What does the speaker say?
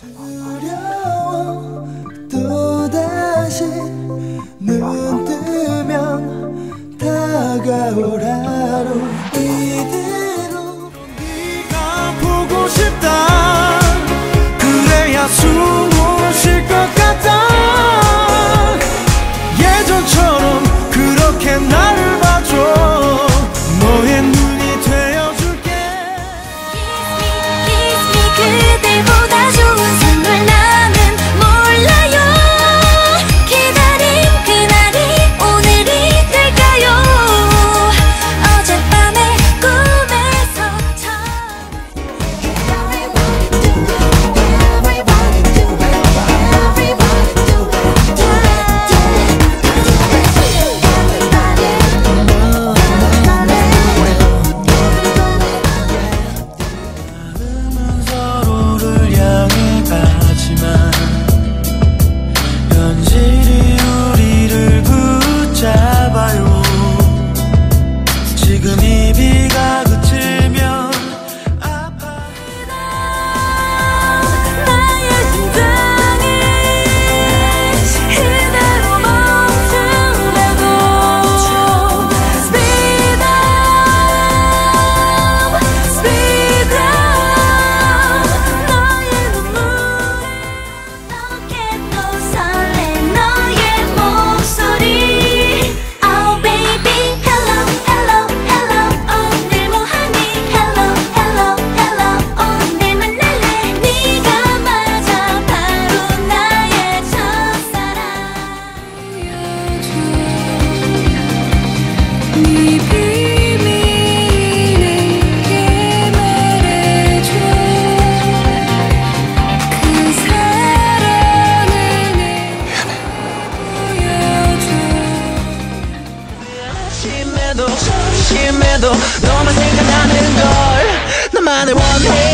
두려워 또다시 눈 뜨면 다가올 하루 이대로 네가 보고 싶다 그래야 숨을 쉴 것 같다 예전처럼 그렇게 나를 봐줘 너의 눈이 되어줄게 Kiss me 그대보다 좋은 생활 나는 몰라요 기다린 그날이 오늘이 될까요 어젯밤의 꿈에서처럼 현실이 우리를 붙잡아요 지금 이 비가 그치면 아파 나의 심장이 그대로 멈추라고 Speed up, speed up 너의 눈물이 어깨도 설레 너의 목소리 Oh baby hello hello hello 오늘 뭐하니 hello hello hello 오늘 만날래 네가 맞아 바로 나의 첫사랑 보여줘 네 비밀 내게 말해줘 그 사랑을 내게 보여줘 심해도 너만 생각나는 걸 나만의 원해